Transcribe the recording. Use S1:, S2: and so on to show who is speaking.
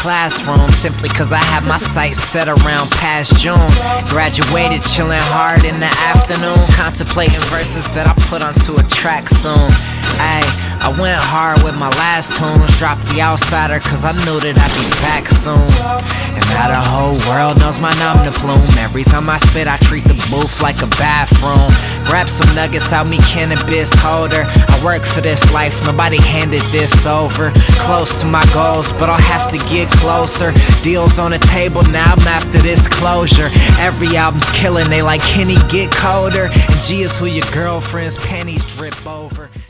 S1: classroom, simply cause I had my sights set around past June. Graduated, chilling hard in the afternoon, contemplating verses that I put onto a track soon. Ay, I went hard with my last tunes, dropped The Outsider cause I knew that I'd be back soon. And now the whole world knows my nom de plume. Every time I spit, I treat the booth like a bathroom. Grab some nuggets out me cannabis holder. I work for this life, nobody handed this over. Close to my goals, but I'll have to get closer. Deals on the table, now I'm after this closure. Every album's killing, they like, Kenny, get colder. And G is who your girlfriend's panties drip over.